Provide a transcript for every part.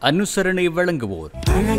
அனுசரணை வழங்குவோர்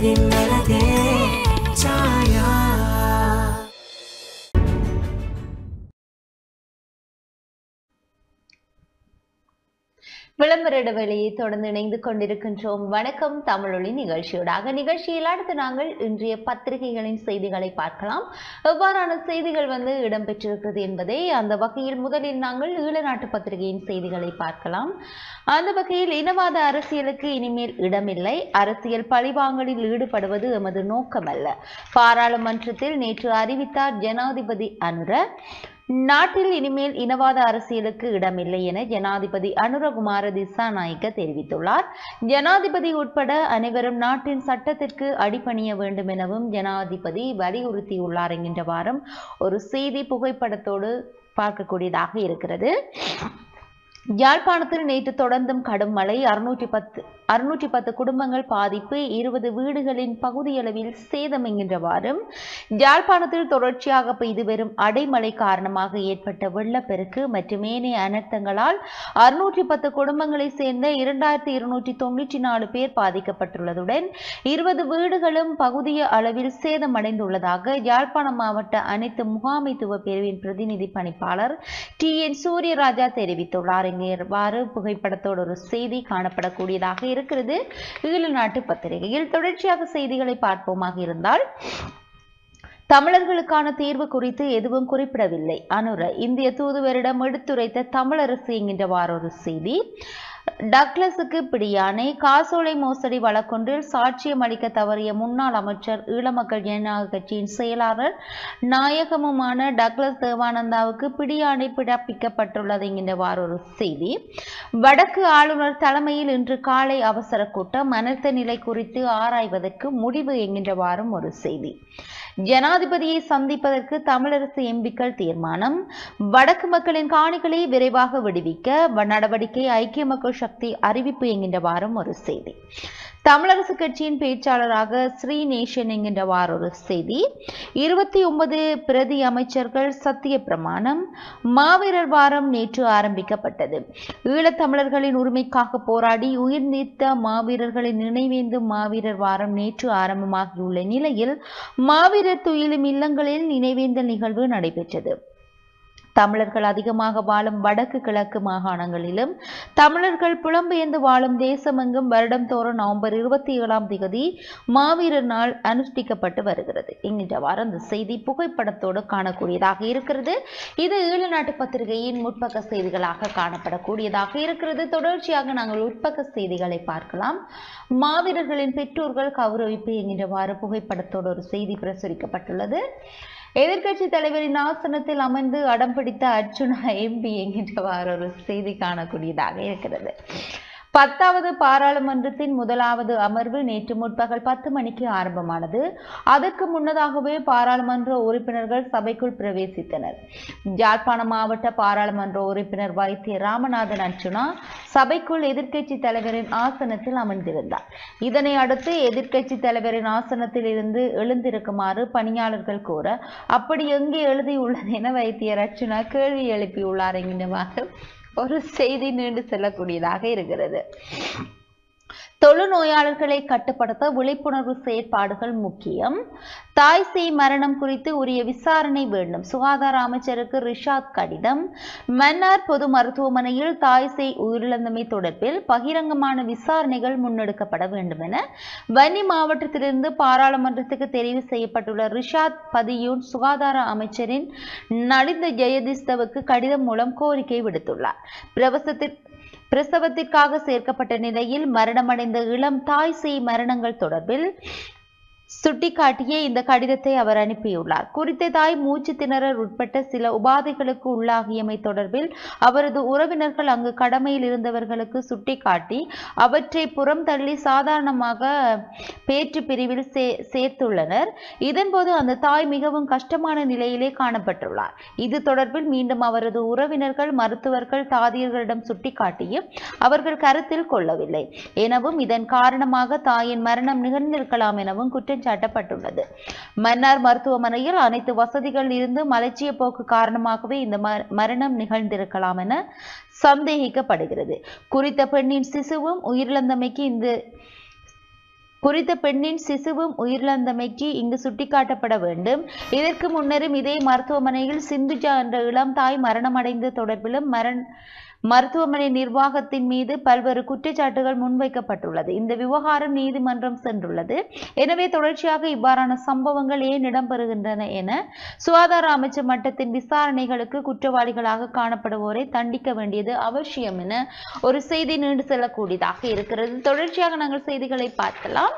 விளம்பர இடைவெளியை தொடர்ந்து இணைந்து கொண்டிருக்கின்றோம். வணக்கம் தமிழொலி நிகழ்ச்சியோடாக. நிகழ்ச்சியில் அடுத்து நாங்கள் இன்றைய பத்திரிகைகளின் செய்திகளை பார்க்கலாம். எவ்வாறான செய்திகள் இடம்பெற்றிருக்கிறது என்பதை அந்த வகையில் முதலில் நாங்கள் ஈழநாட்டு பத்திரிகையின் செய்திகளை பார்க்கலாம். அந்த வகையில் இனவாத அரசியலுக்கு இனிமேல் இடமில்லை, அரசியல் பழிவாங்கலில் ஈடுபடுவது எமது நோக்கமல்ல, பாராளுமன்றத்தில் நேற்று அறிவித்தார் ஜனாதிபதி அனுர. நாட்டில் இனிமேல் இனவாத அரசியலுக்கு இடமில்லை என ஜனாதிபதி அனுரகுமார திசாநாயக்க தெரிவித்துள்ளார். ஜனாதிபதி உட்பட அனைவரும் நாட்டின் சட்டத்திற்கு அடிபணிய வேண்டும் எனவும் ஜனாதிபதி வலியுறுத்தியுள்ளார் என்கின்ற வாரம் ஒரு செய்தி புகைப்படத்தோடு பார்க்கக்கூடியதாக இருக்கிறது. யாழ்ப்பாணத்தில் நேற்று தொடர்ந்தும் கடும் மழை, 610 குடும்பங்கள் பாதிப்பு, 20 வீடுகளின் பகுதியளவில் சேதம் என்கின்றவாறும் யாழ்ப்பாணத்தில் தொடர்ச்சியாக பெய்து வரும் அடைமழை காரணமாக ஏற்பட்ட வெள்ளப்பெருக்கு மற்றும் ஏனைய அனர்த்தங்களால் 610 குடும்பங்களை சேர்ந்த 2294 பேர் பாதிக்கப்பட்டுள்ளதுடன் 20 வீடுகளும் பகுதிய அளவில் சேதமடைந்துள்ளதாக யாழ்ப்பாணம் மாவட்ட அனைத்து முகாமைத்துவ பிரிவின் பிரதிநிதி பணிப்பாளர் TN சூரியராஜா தெரிவித்துள்ளார். இவ்வாறு புகைப்படத்தோடு ஒரு செய்தி காணப்படக்கூடியதாக இருக்கிறது. ஈழநாட்டு பத்திரிகையில் தொடர்ச்சியாக செய்திகளை பார்ப்போமாக இருந்தால், தமிழர்களுக்கான தேர்வு குறித்து எதுவும் குறிப்பிடவில்லை அனுர. இந்திய தூதுவரிடம் எடுத்துரைத்த தமிழரசு என்கின்றவாறு ஒரு செய்தி. டக்ளஸுக்கு பிடியானை, காசோலை மோசடி வழக்கொன்றில் சாட்சியம் அளிக்க தவறிய முன்னாள் அமைச்சர் ஈழமக்கள் ஜனநாயக கட்சியின் செயலாளர் நாயகமுமான டக்ளஸ் தேவானந்தாவுக்கு பிடியானை பிறப்பிக்கப்பட்டுள்ளது என்கின்றவாறு ஒரு செய்தி. வடக்கு ஆளுநர் தலைமையில் இன்று காலை அவசர கூட்டம், அனர்த்த நிலை குறித்து ஆராய்வதற்கு முடிவு என்கின்றவாறும் ஒரு செய்தி. ஜனாதிபதியை சந்திப்பதற்கு தமிழரசு எம்பிக்கள் தீர்மானம், வடக்கு மக்களின் காணிகளை விரைவாக விடுவிக்க நடவடிக்கை, ஐக்கிய மக்கள் சக்தி அறிவிப்பு என்கின்றவாறும் ஒரு செய்தி. தமிழரசு கட்சியின் பேச்சாளராக ஸ்ரீநேசன் என்கின்றவாறு ஒரு செய்தி. 29 பிரதி அமைச்சர்கள் சத்திய பிரமாணம், மாவீரர் வாரம் நேற்று ஆரம்பிக்கப்பட்டது. ஈழத்தமிழர்களின் உரிமைக்காக போராடி உயிர் நீத்த மாவீரர்களின் நினைவேந்தும் மாவீரர் வாரம் நேற்று ஆரம்பமாகியுள்ள நிலையில் மாவீரர் துயிலும் இல்லங்களில் நினைவேந்தல் நிகழ்வு நடைபெற்றது. தமிழர்கள் அதிகமாக வாழும் வடக்கு கிழக்கு மாகாணங்களிலும் தமிழர்கள் புலம்பெயர்ந்து வாழும் தேசமெங்கும் வருடந்தோறும் நவம்பர் 27 மாவீரர் நாள் அனுஷ்டிக்கப்பட்டு வருகிறது என்கின்றவாறு அந்த செய்தி புகைப்படத்தோடு காணக்கூடியதாக இருக்கிறது. இது ஈழநாட்டு பத்திரிகையின் முற்பக்க செய்திகளாக காணப்படக்கூடியதாக இருக்கிறது. தொடர்ச்சியாக நாங்கள் உட்பக்க செய்திகளை பார்க்கலாம். மாவீரர்களின் பெற்றோர்கள் கௌரவிப்பு என்கின்றவாறு புகைப்படத்தோடு ஒரு செய்தி பிரசுரிக்கப்பட்டுள்ளது. எதிர்கட்சி தலைவரின் ஆசனத்தில் அமர்ந்து அடம் பிடித்த அர்ச்சுனா MP என்கின்றவாறு ஒரு செய்தி காணக்கூடியதாக இருக்கிறது. 10வது பாராளுமன்றத்தின் முதலாவது அமர்வு நேற்று முற்பகல் 10 மணிக்கு ஆரம்பமானது. அதற்கு முன்னதாகவே பாராளுமன்ற உறுப்பினர்கள் சபைக்குள் பிரவேசித்தனர். யாழ்ப்பாண மாவட்ட பாராளுமன்ற உறுப்பினர் வைத்திய ராமநாதன் அர்ச்சுனா சபைக்குள் எதிர்க்கட்சி தலைவரின் ஆசனத்தில் அமர்ந்திருந்தார். இதனை அடுத்து எதிர்க்கட்சி தலைவரின் ஆசனத்தில் இருந்து எழுந்திருக்குமாறு பணியாளர்கள் கூற, அப்படி எங்கே எழுதியுள்ளது என வைத்தியர் அர்ச்சுனா கேள்வி எழுப்பியுள்ளார் என்கின்றவாறு ஒரு செய்தி நீண்டு செல்லக்கூடியதாக இருக்கிறது. தொழுநோயாளர்களை கட்டுப்படுத்த விழிப்புணர்வு செயற்பாடுகள் முக்கியம். தாய் சேய் மரணம் குறித்து உரிய விசாரணை வேண்டும், சுகாதார அமைச்சருக்கு ரிஷாத் கடிதம். மன்னார் பொது மருத்துவமனையில் தாய் சேய் உயிரிழந்தமை தொடர்பில் பகிரங்கமான விசாரணைகள் முன்னெடுக்கப்பட வேண்டும் என வன்னி மாவட்டத்திலிருந்து பாராளுமன்றத்துக்கு தெரிவு செய்யப்பட்டுள்ள ரிஷாத் பதியூன் சுகாதார அமைச்சரின் நலிந்த ஜெயதிஸ்தவுக்கு கடிதம் மூலம் கோரிக்கை விடுத்துள்ளார். பிரசவத்திற்காக சேர்க்கப்பட்ட நிலையில் மரணமடைந்த இளம் தாய் சேய் மரணங்கள் தொடர்பில் சுட்டிக்காட்டிய இந்த கடிதத்தை அவர் அனுப்பியுள்ளார். குறித்த தாய் மூச்சு திணறல் உட்பட்ட சில உபாதைகளுக்கு உள்ளாகியமை தொடர்பில் அவரது உறவினர்கள் அங்கு கடமையில் இருந்தவர்களுக்கு சுட்டிக்காட்டி அவற்றை புறம் தள்ளி சாதாரணமாக பேற்று பிரிவில் சேர்த்துள்ளனர். இதன்போது அந்த தாய் மிகவும் கஷ்டமான நிலையிலே காணப்பட்டுள்ளார். இது தொடர்பில் மீண்டும் அவரது உறவினர்கள் மருத்துவர்கள் தாதியர்களிடம் சுட்டிக்காட்டியும் அவர்கள் கருத்தில் கொள்ளவில்லை எனவும் இதன் காரணமாக தாயின் மரணம் நிகழ்ந்திருக்கலாம் எனவும் குற்றம் சாட்டப்பட்டுள்ளது. மன்னார் மருத்துவமனையில் அனைத்து வசதிகள் இருந்து மலட்சிய போக்கு காரணமாகவே இந்த மரணம் நிகழ்ந்திருக்கலாம் என சந்தேகிக்கப்படுகிறது. குறித்த பெண்ணின் சிசுவும் உயிரிழந்தமைக்கு இந்த குறித்த பெண்ணின் சிசுவும் உயிரிழந்தமைக்கு இங்கு சுட்டிக்காட்டப்பட வேண்டும். இதற்கு முன்னரும் இதே மருத்துவமனையில் சிந்துஜா என்ற இளம் தாய் மரணமடைந்த தொடர்பிலும் மருத்துவமனை நிர்வாகத்தின் மீது பல்வேறு குற்றச்சாட்டுகள் முன்வைக்கப்பட்டுள்ளது. இந்த விவகாரம் நீதிமன்றம் சென்றுள்ளது. எனவே தொடர்ச்சியாக இவ்வாறான சம்பவங்கள் ஏன் இடம்பெறுகின்றன என சுகாதார அமைச்சர் மட்டத்தின் விசாரணைகளுக்கு குற்றவாளிகளாக காணப்படுவோரை தண்டிக்க வேண்டியது அவசியம் என ஒரு செய்தி நீண்டு செல்லக்கூடியதாக இருக்கிறது. தொடர்ச்சியாக நாங்கள் செய்திகளை பார்க்கலாம்.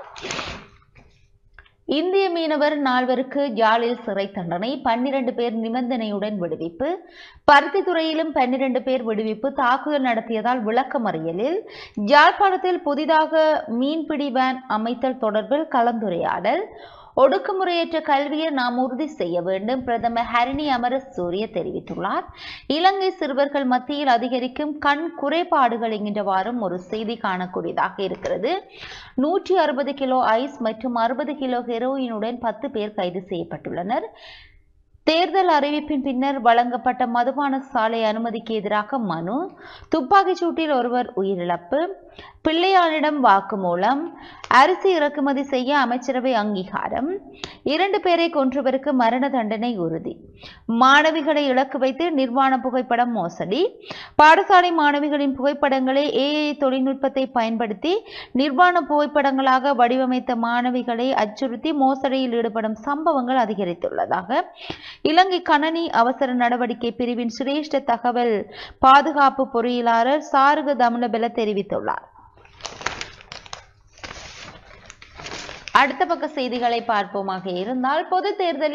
இந்திய மீனவர் 4 யாழில் சிறை தண்டனை, 12 பேர் நிபந்தனையுடன் விடுவிப்பு. பருத்தித்துறையிலும் 12 பேர் விடுவிப்பு. தாக்குதல் நடத்தியதால் விளக்கமறியலில். யாழ்ப்பாணத்தில் புதிதாக மீன்பிடி வேன் அமைத்தல் தொடர்பில் கலந்துரையாடல். ஒடுக்குமுறையற்ற கல்வியை நாம் உறுதி செய்ய வேண்டும், பிரதமர் ஹரிணி அமரசூரிய தெரிவித்துள்ளார். இலங்கை சிறுவர்கள் மத்தியில் அதிகரிக்கும் கண் குறைபாடுகள் என்கின்றவாறும் ஒரு செய்தி காணக்கூடியதாக இருக்கிறது. 160 கிலோ ஐஸ் மற்றும் 60 கிலோ ஹெரோயினுடன் 10 பேர் கைது செய்யப்பட்டுள்ளனர். தேர்தல் அறிவிப்பின் பின்னர் வழங்கப்பட்ட மதுபான சாலை அனுமதிக்கு எதிராக மனு. துப்பாக்கிச் சூட்டில் ஒருவர் உயிரிழப்பு. பிள்ளையானிடம் வாக்குமூலம். அரிசி இறக்குமதி செய்ய அமைச்சரவை அங்கீகாரம். 2 பேரை கொன்றவருக்கு மரண தண்டனை உறுதி. மாணவிகளை இலக்கு வைத்து நிர்வாண புகைப்படம் மோசடி. பாடசாலை மாணவிகளின் புகைப்படங்களை AI தொழில்நுட்பத்தை பயன்படுத்தி நிர்வாண புகைப்படங்களாக வடிவமைத்த மாணவிகளை அச்சுறுத்தி மோசடியில் ஈடுபடும் சம்பவங்கள் அதிகரித்துள்ளதாக இலங்கை கணனி அவசர நடவடிக்கை பிரிவின் சிரேஷ்ட தகவல் பாதுகாப்பு பொறியியலாளர் சாருக தமுலபெல தெரிவித்துள்ளார். அடுத்த பக்க செய்திகளை பார்ப்போமாக இருந்தால், பொது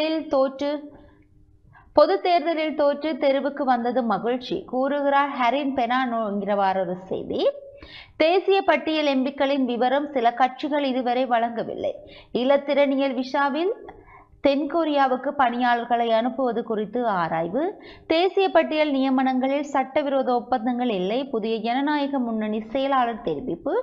தேர்தலில் தோற்று தெருவுக்கு வந்தது மகிழ்ச்சி கூறுகிறார் ஹரின் பெனானோ என்கிறவாறு ஒரு செய்தி. தேசிய பட்டியல் எம்பிக்களின் விவரம் சில கட்சிகள் இதுவரை வழங்கவில்லை. இலத்திரனியல் விசாவில் தென்கொரியாவுக்கு பணியாளர்களை அனுப்புவது குறித்து ஆராய்வு. தேசிய பட்டியல் நியமனங்களில் சட்டவிரோத ஒப்பந்தங்கள் இல்லை, புதிய ஜனநாயக முன்னணி செயலாளர் தெரிவிப்பு.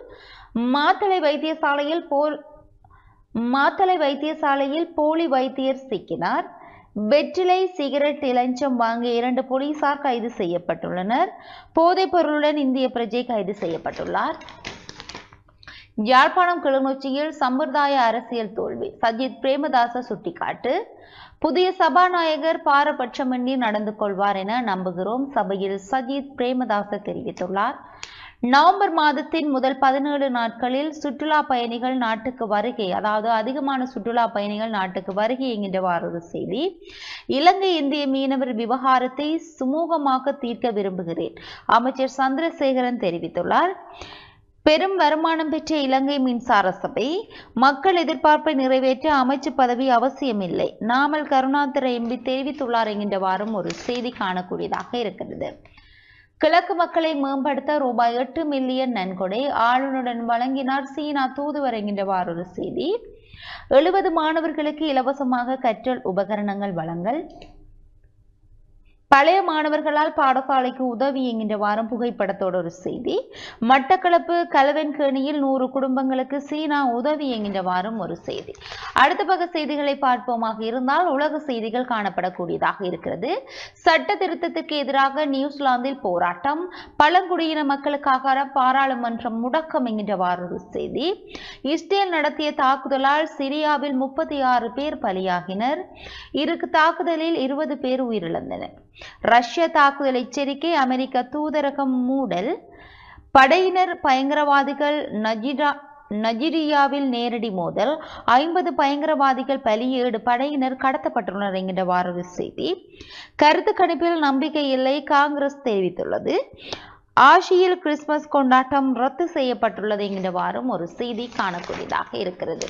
மாத்தளை வைத்தியசாலையில் போலி வைத்தியர் சிக்கினார். வெற்றிலை சிகரெட் இலஞ்சம் வாங்கிய 2 போலீசார் கைது செய்யப்பட்டுள்ளனர். போதைப் பொருளுடன் இந்திய பிரஜை கைது செய்யப்பட்டுள்ளார். யாழ்ப்பாணம் கிளிநொச்சியில் சம்பிரதாய அரசியல் தோல்வி, சஜித் பிரேமதாச சுட்டிக்காட்டு. புதிய சபாநாயகர் பாரபட்சமின்றி நடந்து கொள்வார் என நம்புகிறோம், சபையில் சஜித் பிரேமதாச தெரிவித்துள்ளார். நவம்பர் மாதத்தின் முதல் 17 நாட்களில் சுற்றுலா பயணிகள் நாட்டுக்கு வருகை, அதாவது அதிகமான சுற்றுலா பயணிகள் நாட்டுக்கு வருகை என்கின்றவாறு ஒரு செய்தி. இலங்கை இந்திய மீனவர் விவகாரத்தை சுமூகமாக தீர்க்க விரும்புகிறேன், அமைச்சர் சந்திரசேகரன் தெரிவித்துள்ளார். பெரும் வருமானம் பெற்ற இலங்கை மின்சார சபை, மக்கள் எதிர்பார்ப்பை நிறைவேற்ற அமைச்சு பதவி அவசியமில்லை, நாமல் கருணாகர எம்பி தெரிவித்துள்ளார் என்கின்றவாறும் ஒரு செய்தி காணக்கூடியதாக இருக்கிறது. கிழக்கு மக்களை மேம்படுத்த ரூபாய் 8 மில்லியன் நன்கொடை ஆளுநருடன் வழங்கினார் சீனா தூதுவர் என்கின்றவாறு ஒரு செய்தி. 70 மாணவர்களுக்கு இலவசமாக கற்றல் உபகரணங்கள் வழங்கல். பழைய மாணவர்களால் பாடசாலைக்கு உதவி என்கின்ற வாரம் புகைப்படத்தோடு ஒரு செய்தி. மட்டக்களப்பு கலவன்கேணியில் 100 குடும்பங்களுக்கு சீனா உதவி என்கின்ற வாரம் ஒரு செய்தி. அடுத்த பக்க செய்திகளை பார்ப்போமாக இருந்தால், உலக செய்திகள் காணப்படக்கூடியதாக இருக்கிறது. சட்ட திருத்தத்துக்கு எதிராக நியூசிலாந்தில் போராட்டம், பழங்குடியின மக்களுக்காக பாராளுமன்றம் முடக்கம் என்கின்ற வாரம் ஒரு செய்தி. இஸ்ரேல் நடத்திய தாக்குதலால் சிரியாவில் 36 பேர் பலியாகினர். தாக்குதலில் 20 பேர் உயிரிழந்தனர். ரஷ்ய தாக்குதல் எச்சரிக்கை, அமெரிக்க தூதரகம் மூடல். படையினர் பயங்கரவாதிகள் நைஜீரியாவில் நேரடி மோதல், 50 பயங்கரவாதிகள் பலியேடு, படையினர் கடத்தப்பட்டுள்ளனர் என்கின்ற வார செய்தி. கருத்து கணிப்பில் நம்பிக்கை இல்லை, காங்கிரஸ் தெரிவித்துள்ளது. ஆசியில் கிறிஸ்துமஸ் கொண்டாட்டம் ரத்து செய்யப்பட்டுள்ளது என்கின்ற வாரம் ஒரு செய்தி காணக்கூடியதாக இருக்கிறது.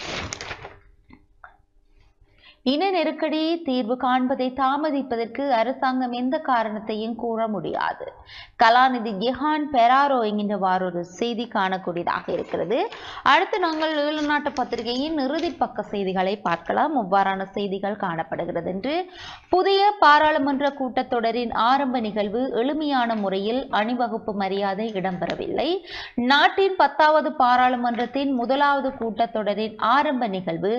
இன நெருக்கடி தீர்வு காண்பதை தாமதிப்பதற்கு அரசாங்கம் எந்த காரணத்தையும் கூற முடியாது, கலாநிதி ஜெஹான் பெராரோ என்கின்றவாறு ஒரு செய்தி காணக்கூடியதாக இருக்கிறது. அடுத்து நாங்கள் ஈழநாட்டு பத்திரிகையின் இறுதி பக்க செய்திகளை பார்க்கலாம். இவ்வாறான செய்திகள் காணப்படுகிறது என்று. புதிய பாராளுமன்ற கூட்டத்தொடரின் ஆரம்ப நிகழ்வு எளிமையான முறையில் அணிவகுப்பு மரியாதை இடம்பெறவில்லை. நாட்டின் 10வது பாராளுமன்றத்தின் முதலாவது கூட்டத்தொடரின் ஆரம்ப நிகழ்வு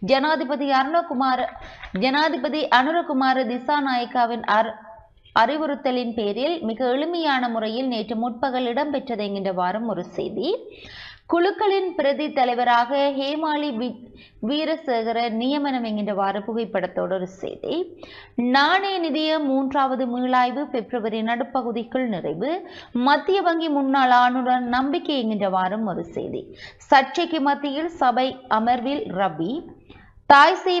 ஜனாதிபதி அனுரகுமார திசாநாயக்காவின் அறிவுறுத்தலின் பேரில் மிக எளிமையான முறையில் நேற்று முற்பகல் இடம்பெற்றது என்கின்ற வாரம் ஒரு செய்தி. குழுக்களின் பிரதி தலைவராக ஹேமாலி வீரசேகர நியமனம் என்கின்றவாறு புகைப்படத்தோடு ஒரு செய்தி. நாணய நிதிய 3வது மீளாய்வு பிப்ரவரி நடுப்பகுதிக்குள் நிறைவு. மத்திய வங்கி முன்னாள் ஆளுநர் நம்பிக்கை என்கின்றவாறும் ஒரு செய்தி. சர்ச்சைக்கு மத்தியில் சபை அமர்வில் ரவி. தாய்சேய்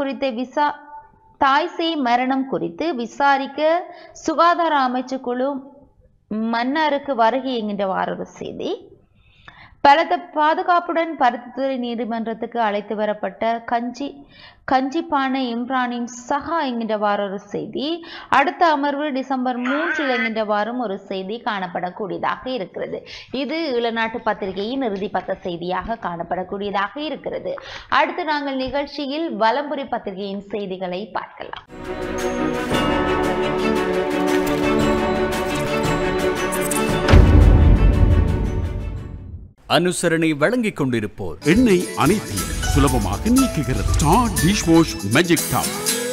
மரணம் குறித்து விசாரிக்க சுகாதார அமைச்சு குழு மன்னாருக்கு வருகை என்கின்றவாறு ஒரு செய்தி. பலத்த பாதுகாப்புடன் பருத்தித்துறை நீதிமன்றத்துக்கு அழைத்து வரப்பட்ட கஞ்சிப்பான இம்ரானின் சகா என்கின்றவாறு ஒரு செய்தி. அடுத்த அமர்வு டிசம்பர் 3 என்கின்றவாறும் ஒரு செய்தி காணப்படக்கூடியதாக இருக்கிறது. இது ஈழநாட்டு பத்திரிகையின் இறுதி பக்க செய்தியாக காணப்படக்கூடியதாக இருக்கிறது. அடுத்து நாங்கள் நிகழ்ச்சியில் வலம்புரி பத்திரிகையின் செய்திகளை பார்க்கலாம். அனுசரணை வழங்கிக் கொண்டிருப்போர் எண்ணெய் அனைத்தையும் சுலபமாக நீக்குகிறது. Star dish wash magic top.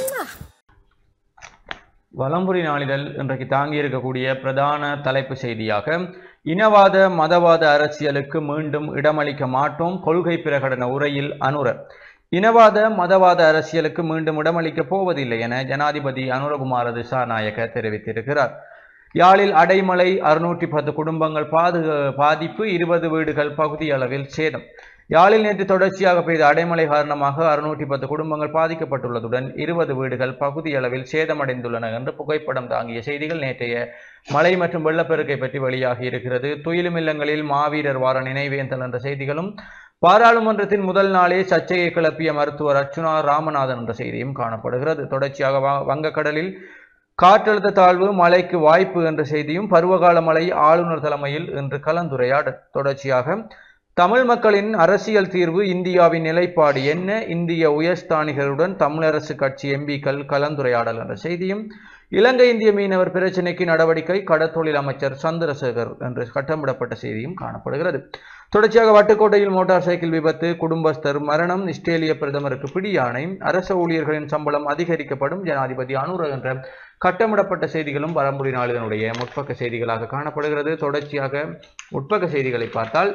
Valampuri நாளிதழ் இன்றைக்கு தாங்கி இருக்கக்கூடிய பிரதான தலைப்பு செய்தியாக இனவாத மதவாத அரசியலுக்கு மீண்டும் இடமளிக்க மாட்டோம், கொள்கை பிரகடன உரையில் அனுர. இனவாத மதவாத அரசியலுக்கு மீண்டும் இடமளிக்கப் போவதில்லை என ஜனாதிபதி அனுரகுமார திசாநாயக்க தெரிவித்திருக்கிறார். யாழில் அடைமழை 610 குடும்பங்கள் பாதிப்பு, 20 வீடுகள் பகுதி அளவில் சேதம். யாழில் நேற்று தொடர்ச்சியாக பெய்த அடைமழை காரணமாக 610 குடும்பங்கள் பாதிக்கப்பட்டுள்ளதுடன் 20 வீடுகள் பகுதி அளவில் சேதமடைந்துள்ளன என்று புகைப்படம் தாங்கிய செய்திகள் நேற்றைய மழை மற்றும் வெள்ளப்பெருக்கை பற்றி வெளியாகி இருக்கிறது. துயிலும் இல்லங்களில் மாவீரர் வார நினைவேந்தல் என்ற செய்திகளும், பாராளுமன்றத்தின் முதல் நாளே சர்ச்சையை கிளப்பிய மருத்துவர் அர்ச்சுனா ராமநாதன் என்ற செய்தியும் காணப்படுகிறது. தொடர்ச்சியாக வங்கக்கடலில் காற்றழுத்த தாழ்வு, மழைக்கு வாய்ப்பு என்ற செய்தியும், பருவகால மழை ஆளுநர் தலைமையில் இன்று கலந்துரையாடல். தொடர்ச்சியாக தமிழ் மக்களின் அரசியல் தீர்வு, இந்தியாவின் நிலைப்பாடு என்ன, இந்திய உயர்ஸ்தானிகளுடன் தமிழரசு கட்சி எம்பிக்கள் கலந்துரையாடல் என்ற செய்தியும், இலங்கை இந்திய மீனவர் பிரச்சினைக்கு நடவடிக்கை, கடற்தொழில் அமைச்சர் சந்திரசேகர் என்று கட்டமிடப்பட்ட செய்தியும் காணப்படுகிறது. தொடர்ச்சியாக வட்டுக்கோட்டையில் மோட்டார் சைக்கிள் விபத்து, குடும்பஸ்தர் மரணம், இஸ்ரேலிய பிரதமருக்கு பிடியாணை, அரச ஊழியர்களின் சம்பளம் அதிகரிக்கப்படும், ஜனாதிபதி அனுர என்ற கட்டமிடப்பட்ட செய்திகளும் வலம்புரி நாளிதழுடைய முற்பக்க செய்திகளாக காணப்படுகிறது. தொடர்ச்சியாக உட்பக்க செய்திகளை பார்த்தால்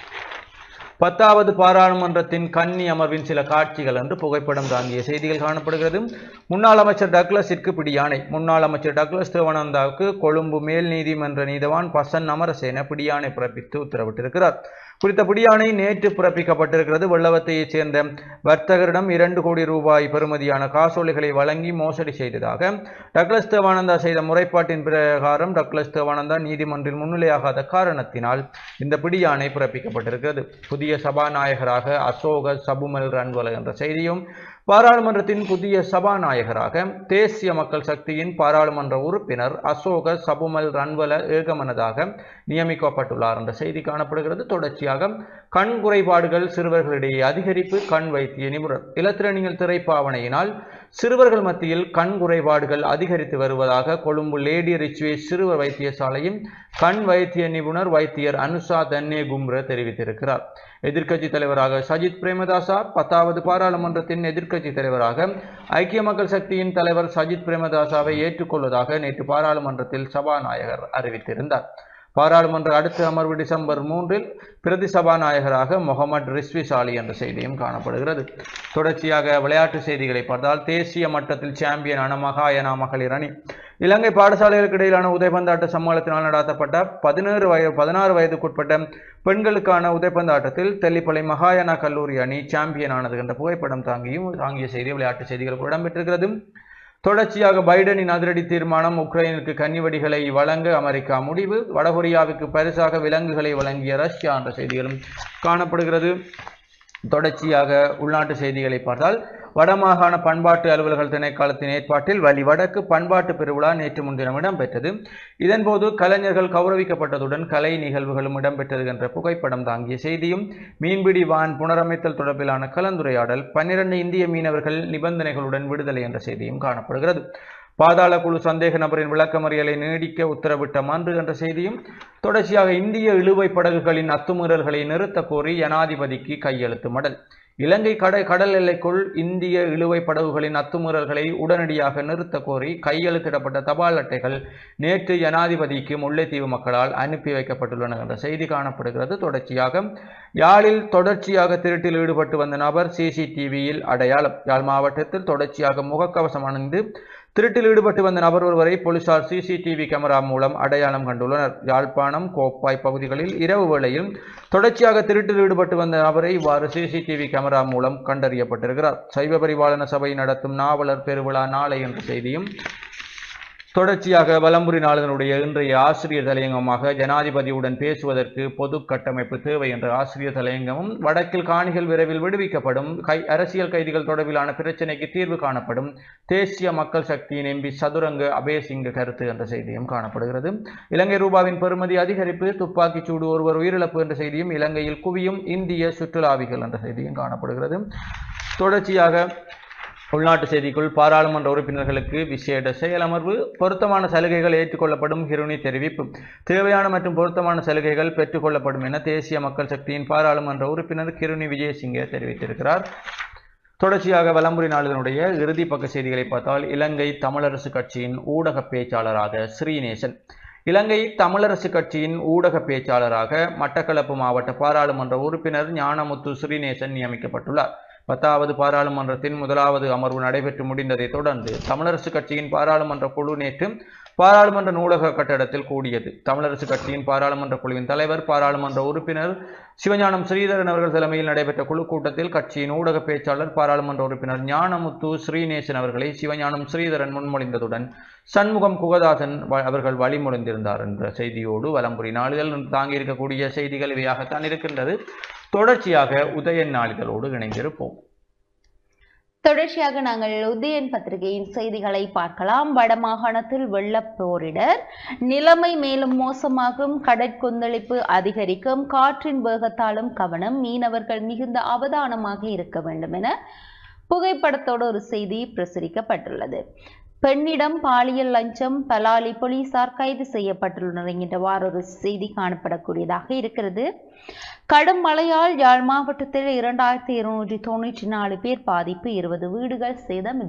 10வது பாராளுமன்றத்தின் கன்னி அமர்வின் சில காட்சிகள் என்று புகைப்படம் தாங்கிய செய்திகள் காணப்படுகிறது. முன்னாள் அமைச்சர் டக்ளஸிற்கு பிடியாணை. முன்னாள் அமைச்சர் டக்ளஸ் தேவானந்தாவுக்கு கொழும்பு மேல் நீதிமன்ற நீதவான் பசன் அமரசேன பிடியாணை பிறப்பித்து உத்தரவிட்டிருக்கிறார். குறித்த பிடியாணை நேற்று பிறப்பிக்கப்பட்டிருக்கிறது. வெள்ளவத்தையைச் சேர்ந்த வர்த்தகரிடம் 2 கோடி ரூபாய் பெறுமதியான காசோலைகளை வழங்கி மோசடி செய்ததாக டக்ளஸ் தேவானந்தா செய்த முறைப்பாட்டின் பிரகாரம் டக்ளஸ் தேவானந்தா நீதிமன்றில் முன்னிலையாகாத காரணத்தினால் இந்த பிடியாணை பிறப்பிக்கப்பட்டிருக்கிறது. புதிய சபாநாயகராக அசோக சபுமல் ரன்வல என்ற செய்தியும், பாராளுமன்றத்தின் புதிய சபாநாயகராக தேசிய மக்கள் சக்தியின் பாராளுமன்ற உறுப்பினர் அசோக சபுமல் ரன்வல ஏகமனதாக நியமிக்கப்பட்டுள்ளார் என்ற செய்தி காணப்படுகிறது. தொடர்ச்சியாக கண் குறைபாடுகள் சிறுவர்களிடையே அதிகரிப்பு, கண் வைத்திய நிபுணர். இலத்திரனியல் திரைப்பாவனையினால் சிறுவர்கள் மத்தியில் கண் குறைபாடுகள் அதிகரித்து வருவதாக கொழும்பு லேடி ரிச்வே சிறுவர் வைத்தியசாலையின் கண் வைத்திய நிபுணர் வைத்தியர் அனுஷா தன்னே கும்ர தெரிவித்திருக்கிறார். எதிர்க்கட்சி தலைவராக சஜித் பிரேமதாசா, 10வது பாராளுமன்றத்தின் எதிர்க்கட்சி தலைவராக ஐக்கிய மக்கள் சக்தியின் தலைவர் சஜித் பிரேமதாசாவை ஏற்றுக்கொள்வதாக நேற்று பாராளுமன்றத்தில் சபாநாயகர் அறிவித்திருந்தார். பாராளுமன்ற அடுத்த அமர்வு டிசம்பர் 3 பிரதி சபாநாயகராக முகமது ரிஸ்விஸ் அலி என்ற செய்தியும் காணப்படுகிறது. தொடர்ச்சியாக விளையாட்டு செய்திகளை பார்த்தால் தேசிய மட்டத்தில் சாம்பியனான மகாயனா மகளிர் அணி. இலங்கை பாடசாலைகளுக்கு இடையிலான உதைப்பந்தாட்ட சம்மேளனத்தினால் நடத்தப்பட்ட 16 வயதுக்குட்பட்ட பெண்களுக்கான உதைப்பந்தாட்டத்தில் தெல்லிப்பளை மகாயனா கல்லூரி அணி சாம்பியனானது என்ற புகைப்படம் தாங்கிய செய்தி விளையாட்டு செய்திகளுக்கு இடம்பெற்றிருக்கிறது. தொடர்ச்சியாக பைடனின் அதிரடி தீர்மானம், உக்ரைனுக்கு கன்னிவெடிகளை வழங்க அமெரிக்கா முடிவு, வடகொரியாவுக்கு பரிசாக விலங்குகளை வழங்கிய ரஷ்யா என்ற செய்திகளும் காணப்படுகிறது. தொடர்ச்சியாக உள்நாட்டு செய்திகளை பார்த்தால் வடமாகாண பண்பாட்டு அலுவலர்கள் திணைக்களத்தின் ஏற்பாட்டில் வலி வடக்கு பண்பாட்டு பெருவிழா நேற்று முன்தினம் இடம்பெற்றது. இதன்போது கலைஞர்கள் கௌரவிக்கப்பட்டதுடன் கலை நிகழ்வுகளும் இடம்பெற்றது என்ற புகைப்படம் தாங்கிய செய்தியும், மீன்பிடி வான் புனரமைத்தல் தொடர்பிலான கலந்துரையாடல், 12 இந்திய மீனவர்கள் நிபந்தனைகளுடன் விடுதலை என்ற செய்தியும் காணப்படுகிறது. பாதாள குழு சந்தேக நபரின் விளக்கமறியலை நீடிக்க உத்தரவிட்ட மன்று என்ற செய்தியும், தொடர்ச்சியாக இந்திய இழுவை படகுகளின் அத்துமீறல்களை நிறுத்த கோரி ஜனாதிபதிக்கு கையெழுத்து மடல். இலங்கை கடல் எல்லைக்குள் இந்திய இழுவை படகுகளின் அத்துமீறல்களை உடனடியாக நிறுத்த கோரி கையெழுத்திடப்பட்ட தபால் அட்டைகள் நேற்று ஜனாதிபதிக்கு முல்லைத்தீவு மக்களால் அனுப்பி வைக்கப்பட்டுள்ளன என்ற செய்தி காணப்படுகிறது. தொடர்ச்சியாக யாழில் தொடர்ச்சியாக திருட்டில் ஈடுபட்டு வந்த நபர் சிசிடிவியில் அடையாளம். யாழ் மாவட்டத்தில் தொடர்ச்சியாக முகக்கவசம் அணிந்து திருட்டில் ஈடுபட்டு வந்த நபர் ஒருவரை போலீசார் சிசிடிவி கேமரா மூலம் அடையாளம் கண்டுள்ளனர். யாழ்ப்பாணம் கோப்பாய் பகுதிகளில் இரவு வேளையில் தொடர்ச்சியாக திருட்டில் ஈடுபட்டு வந்த நபரை இவ்வாறு சிசிடிவி கேமரா மூலம் கண்டறியப்பட்டிருக்கிறார். சைவ பரிபாலன சபை நடத்தும் நாவலர் பெருவிழா நாளை என்ற செய்தியும், தொடர்ச்சியாக வலம்புரி நாளிதழுடைய இன்றைய ஆசிரியர் தலையங்கமாக ஜனாதிபதியுடன் பேசுவதற்கு பொது கட்டமைப்பு தேவை என்ற ஆசிரியர் தலையங்கமும், வடக்கில் காணிகள் விரைவில் விடுவிக்கப்படும், அரசியல் கைதிகள் தொடர்பிலான பிரச்சினைக்கு தீர்வு காணப்படும், தேசிய மக்கள் சக்தியின் எம்பி சதுரங்க அபேசிங்க கருத்து என்ற செய்தியும் காணப்படுகிறது. இலங்கை ரூபாவின் பெறுமதி அதிகரிப்பு, துப்பாக்கிச் சூடு ஒருவர் உயிரிழப்பு என்ற செய்தியும், இலங்கையில் குவியும் இந்திய சுற்றுலாவிகள் என்ற செய்தியும் காணப்படுகிறது. தொடர்ச்சியாக உள்நாட்டு செய்திக்குள் பாராளுமன்ற உறுப்பினர்களுக்கு விசேட செயலமர்வு, பொருத்தமான சலுகைகள் ஏற்றுக்கொள்ளப்படும் ஹிருனி தெரிவிப்பு. தேவையான மற்றும் பொருத்தமான சலுகைகள் பெற்றுக்கொள்ளப்படும் என தேசிய மக்கள் சக்தியின் பாராளுமன்ற உறுப்பினர் ஹிருனி விஜயசிங்க தெரிவித்திருக்கிறார். தொடர்ச்சியாக வலம்புரி நாளிதழுடைய இறுதி பக்க செய்திகளை பார்த்தால், இலங்கை தமிழரசு கட்சியின் ஊடக பேச்சாளராக ஸ்ரீநேசன். இலங்கை தமிழரசு கட்சியின் ஊடக பேச்சாளராக மட்டக்களப்பு மாவட்ட பாராளுமன்ற உறுப்பினர் ஞானமுத்து ஸ்ரீநேசன் நியமிக்கப்பட்டுள்ளார். 10வது பாராளுமன்றத்தின் முதலாவது அமர்வு நடைபெற்று முடிந்ததை தொடர்ந்து தமிழரசு கட்சியின் பாராளுமன்ற குழு நேற்று பாராளுமன்ற நூலக கட்டடத்தில் கூடியது. தமிழரசு கட்சியின் பாராளுமன்ற குழுவின் தலைவர் பாராளுமன்ற உறுப்பினர் சிவஞானம் ஸ்ரீதரன் அவர்கள் தலைமையில் நடைபெற்ற குழு கூட்டத்தில் கட்சியின் ஊடக பேச்சாளர் பாராளுமன்ற உறுப்பினர் ஞானமுத்து ஸ்ரீநேசன் அவர்களை சிவஞானம் ஸ்ரீதரன் முன்மொழிந்ததுடன் சண்முகம் குகதாசன் அவர்கள் வழிமொழிந்திருந்தார் என்ற செய்தியோடு வலம்புரி நாளிதழ் தாங்கியிருக்கக்கூடிய செய்திகள் இவையாகத்தான் இருக்கின்றது. தொடர்ச்சியாக உதயன் நாளிதழோடு இணைந்திருப்போம். தொடர்ச்சியாக நாங்கள் உதயன் பத்திரிகையின் செய்திகளை பார்க்கலாம். வடமாகாணத்தில் வெள்ளப்போரிடர், நிலைமை மேலும் மோசமாகும், கடற்கொந்தளிப்பு அதிகரிக்கும், காற்றின் வேகத்தாலும் கவனம், மீனவர்கள் மிகுந்த அவதானமாக இருக்க வேண்டும் என புகைப்படத்தோடு ஒரு செய்தி பிரசுரிக்கப்பட்டுள்ளது. பெண்ணிடம் பாலியல் லஞ்சம், பலாலி போலீசார் கைது செய்யப்பட்டுள்ளனர் என்கின்றவாறு ஒரு செய்தி காணப்படக்கூடியதாக இருக்கிறது. கடும் மழையால் யாழ் மாவட்டத்தில் 2294 பேர் பாதிப்பு, 20 வீடுகள் சேதம்.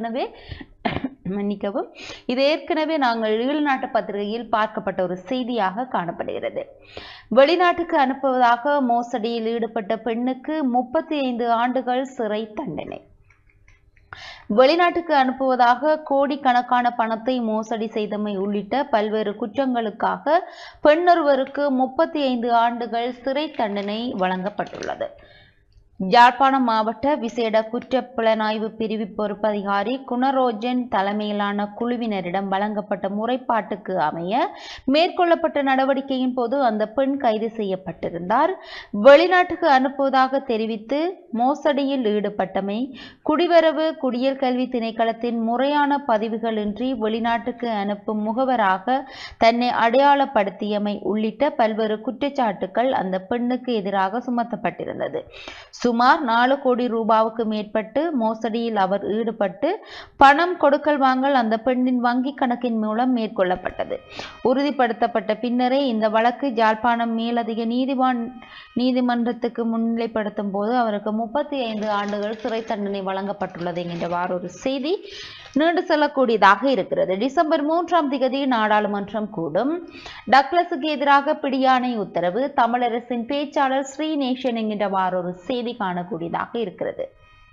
இது ஏற்கனவே நாங்கள் ஈழநாட்டு பத்திரிகையில் பார்க்கப்பட்ட ஒரு செய்தியாக காணப்படுகிறது. வெளிநாட்டுக்கு அனுப்புவதாக மோசடியில் ஈடுபட்ட பெண்ணுக்கு 35 ஆண்டுகள் சிறை தண்டனை. வெளிநாட்டுக்கு அனுப்புவதாக கோடிக்கணக்கான பணத்தை மோசடி செய்தமை உள்ளிட்ட பல்வேறு குற்றங்களுக்காக பெண்ணொருவருக்கு 35 ஆண்டுகள் சிறை தண்டனை வழங்கப்பட்டுள்ளது. யாழ்ப்பாணம் மாவட்ட விசேட குற்றப்புலனாய்வு பிரிவு பொறுப்பதிகாரி குணரோஜன் தலைமையிலான குழுவினரிடம் வழங்கப்பட்ட முறைப்பாட்டுக்கு அமைய மேற்கொள்ளப்பட்ட நடவடிக்கையின் போது அந்த பெண் கைது செய்யப்பட்டிருந்தார். வெளிநாட்டுக்கு அனுப்புவதாக தெரிவித்து மோசடியில் ஈடுபட்டமை, குடிவரவு குடியல் கல்வி திணைக்களத்தின் முறையான பதிவுகளின்றி வெளிநாட்டுக்கு அனுப்பும் முகவராக தன்னை அடையாளப்படுத்தியமை உள்ளிட்ட பல்வேறு குற்றச்சாட்டுகள் அந்த பெண்ணுக்கு எதிராக சுமத்தப்பட்டிருந்தது. சுமார் 4 கோடி ரூபாவுக்கு மேற்பட்டு மோசடியில் அவர் ஈடுபட்டு பணம் கொடுக்கல் வாங்கல் அந்த பெண்ணின் வங்கி கணக்கின் மூலம் மேற்கொள்ளப்பட்டது உறுதிப்படுத்தப்பட்ட பின்னரே இந்த வழக்கு யாழ்ப்பாணம் மேலதிக நீதிமன்றத்துக்கு முன்னிலைப்படுத்தும் போது அவருக்கு 35 ஆண்டுகள் சிறை தண்டனை வழங்கப்பட்டுள்ளது என்கின்றவாறு ஒரு செய்தி நீண்டு செல்லக்கூடியதாக இருக்கிறது. டிசம்பர் 3ஆம் தேதி நாடாளுமன்றம் கூடும். டக்ளஸுக்கு எதிராக பிடியாணை உத்தரவு. தமிழரசின் பேச்சாளர் ஸ்ரீநேசன் என்கின்றவாறு ஒரு செய்தி காணக்கூடியதாக இருக்கிறது.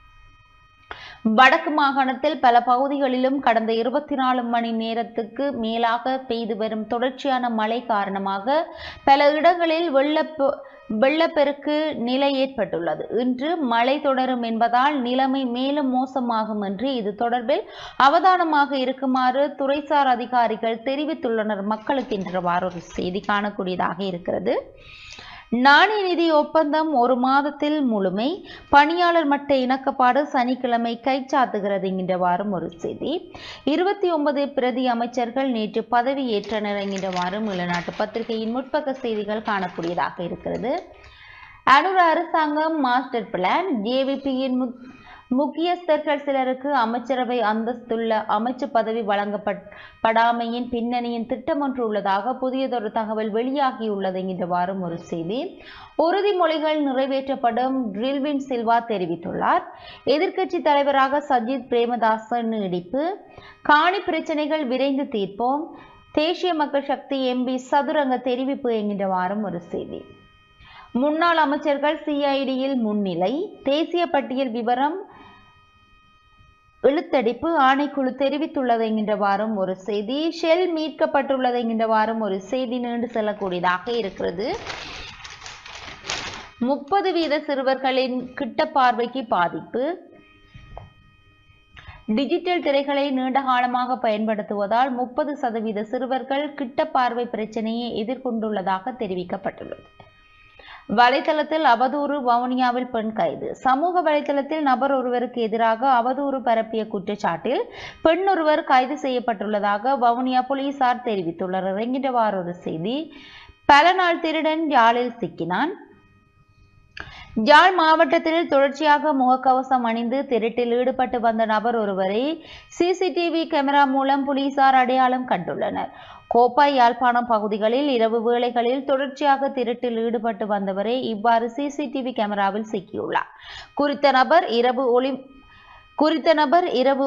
வடக்கு மாகாணத்தில் பல பகுதிகளிலும் கடந்த 24 மணி நேரத்துக்கு மேலாக பெய்து வரும் தொடர்ச்சியான மழை காரணமாக பல இடங்களில் வெள்ளப்பெருக்கு நிலை ஏற்பட்டுள்ளது. இன்று மழை தொடரும் என்பதால் நிலைமை மேலும் மோசமாகும் என்று இது தொடர்பில் அவதானமாக இருக்குமாறு துறைசார் அதிகாரிகள் தெரிவித்துள்ளனர் மக்களுக்கு என்றவாறு ஒரு செய்தி காணக்கூடியதாக இருக்கிறது. நாணய நிதி ஒப்பந்தம் 1 மாதத்தில் முழுமை, பணியாளர் மட்ட இணக்கப்பாடு சனிக்கிழமை கைச்சாத்துகிறது என்கின்றவாறும் ஒரு செய்தி. 29 பிரதி அமைச்சர்கள் நேற்று பதவி ஏற்றனர் என்கின்றவாறும் ஈழநாட்டு பத்திரிகையின் முற்பக்க செய்திகள் காணக்கூடியதாக இருக்கிறது. அனுர அரசாங்கம் மாஸ்டர் பிளான், ஜேவிபியின் முக்கியஸ்தர்கள் சிலருக்கு அமைச்சரவை அந்தஸ்துள்ள அமைச்சு பதவி வழங்கப்படாமையின் பின்னணியின் திட்டம் ஒன்று உள்ளதாக புதியதொரு தகவல் வெளியாகியுள்ளது என்கின்றவாறும் ஒரு செய்தி. உறுதிமொழிகள் நிறைவேற்றப்படும், ரில்வின் சில்வா தெரிவித்துள்ளார். எதிர்க்கட்சி தலைவராக சஜித் பிரேமதாச நீடிப்பு. காணி பிரச்சனைகள் விரைந்து தீர்ப்போம், தேசிய மக்கள் சக்தி எம்பி சதுரங்க தெரிவிப்பு என்கின்றவாறும் ஒரு செய்தி. முன்னாள் அமைச்சர்கள் சிஐடியில் முன்னிலை, தேசிய பட்டியல் விவரம் இழுத்தடிப்பு ஆணைக்குழு தெரிவித்துள்ளது என்கின்றவாறும் ஒரு செய்தி. ஷெல் மீட்கப்பட்டுள்ளது என்கின்றவாறும் ஒரு செய்தி நீண்டு செல்லக்கூடியதாக இருக்கிறது. 30% சிறுவர்களின் கிட்ட பார்வைக்கு பாதிப்பு. டிஜிட்டல் திரைகளை நீண்ட காலமாக பயன்படுத்துவதால் 30% சிறுவர்கள் கிட்ட பார்வை பிரச்சனையை எதிர்கொண்டுள்ளதாக தெரிவிக்கப்பட்டுள்ளது. வலைத்தளத்தில் அவதூறு, வவுனியாவில் பெண் கைது. சமூக வலைத்தளத்தில் நபர் ஒருவருக்கு எதிராக அவதூறு பரப்பிய குற்றச்சாட்டில் பெண் ஒருவர் கைது செய்யப்பட்டுள்ளதாக வவுனியா போலீசார் தெரிவித்துள்ளனர் என்கின்றவாறு ஒரு செய்தி. பல நாள் திருடன் யாழில் சிக்கினான். யாழ் மாவட்டத்தில் தொடர்ச்சியாக முகக்கவசம் அணிந்து திருட்டில் ஈடுபட்டு வந்த நபர் ஒருவரை சிசிடிவி கேமரா மூலம் போலீசார் அடையாளம் கண்டுள்ளனர். கோப்பாய், யாழ்ப்பாணம் பகுதிகளில் இரவு வேளைகளில் தொடர்ச்சியாக திருட்டில் ஈடுபட்டு வந்தவரே இவ்வாறு சிசிடிவி கேமராவில் சிக்கியுள்ளார். குறித்த நபர் இரவு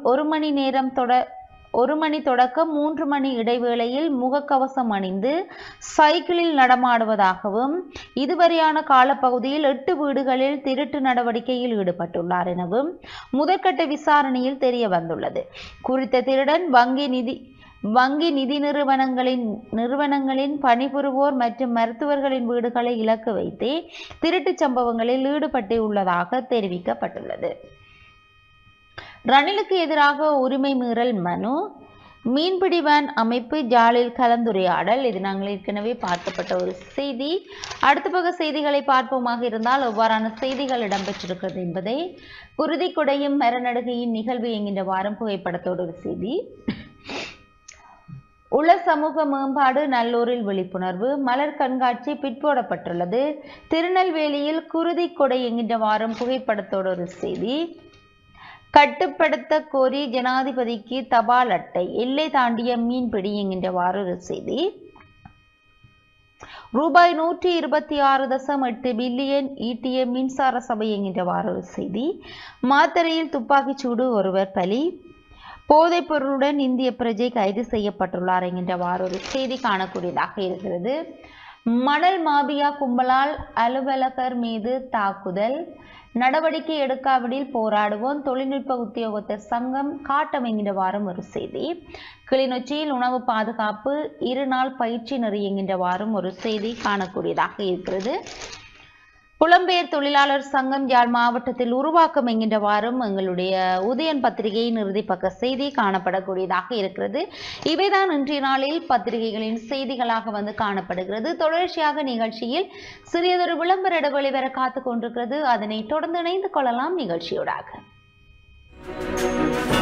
ஒரு மணி தொடக்கம் 3 மணி இடைவேளையில் முகக்கவசம் அணிந்து சைக்கிளில் நடமாடுவதாகவும் இதுவரையான காலப்பகுதியில் 8 வீடுகளில் திருட்டு நடவடிக்கையில் ஈடுபட்டுள்ளார் எனவும் முதற்கட்ட விசாரணையில் தெரிய வந்துள்ளது. குறித்த திருடன் வங்கி நிதி நிறுவனங்களின் பணிபுரிவோர் மற்றும் மருத்துவர்களின் வீடுகளை இலக்கு வைத்தே திருட்டு சம்பவங்களில் ஈடுபட்டுள்ளதாக தெரிவிக்கப்பட்டுள்ளது. ரணிலுக்கு எதிராக உரிமை மீறல் மனு. மீன்பிடி வேன் அமைப்பு ஜாலில் கலந்துரையாடல். இது நாங்கள் ஏற்கனவே பார்க்கப்பட்ட ஒரு செய்தி. அடுத்த பக்க செய்திகளை பார்ப்போமாக இருந்தால் எவ்வாறான செய்திகள் இடம்பெற்றிருக்கிறது என்பதை குருதிக்குடையும் மரநடுகையின் நிகழ்வு என்கின்ற வாரம் புகைப்படத்தோடு ஒரு செய்தி. உள சமூக மேம்பாடு, நல்லூரில் விழிப்புணர்வு. மலர் கண்காட்சி பிற்போடப்பட்டுள்ளது. திருநெல்வேலியில் குருதிக்கொடை என்கின்ற வாரம் புகைப்படத்தோடு ஒரு செய்தி. கட்டுப்படுத்த கோரி ஜனாதிபதிக்கு தபால் அட்டை, எல்லை தாண்டிய மீன்பிடி என்கின்றவாறு ஒரு செய்தி. ரூபாய் 126.8 பில்லியன் ஈட்டிய மின்சார சபை என்கின்றவாறு ஒரு செய்தி. மாத்தறையில் துப்பாக்கிச்சூடு, ஒருவர் பலி. போதைப் பொருளுடன் இந்திய பிரஜை கைது செய்யப்பட்டுள்ளார் என்கின்றவாறு ஒரு செய்தி காணக்கூடியதாக இருக்கிறது. மணல் மாபியா கும்பலால் அலுவலகர் மீது தாக்குதல், நடவடிக்கை எடுக்காவிடில் போராடுவோம், தொழில்நுட்ப உத்தியோகத்தர் சங்கம் காட்டம் என்கின்ற வாரம் ஒரு செய்தி. கிளிநொச்சியில் உணவு பாதுகாப்பு 2 நாள் பயிற்சி நெறி என்கின்ற வாரம் ஒரு செய்தி காணக்கூடியதாக இருக்கிறது. புலம்பெயர் தொழிலாளர் சங்கம் யாழ் மாவட்டத்தில் உருவாக்கம் என்கின்ற வாரம் எங்களுடைய உதயன் பத்திரிகையின் இறுதி பக்க செய்தி காணப்படக்கூடியதாக இருக்கிறது. இவைதான் இன்றைய நாளில் பத்திரிகைகளின் செய்திகளாக வந்து காணப்படுகிறது. தொடர்ச்சியாக நிகழ்ச்சியில் சிறியதொரு விளம்பர இடைவெளி வர காத்துக் கொண்டிருக்கிறது. அதனை தொடர்ந்து இணைந்து கொள்ளலாம் நிகழ்ச்சியோடாக.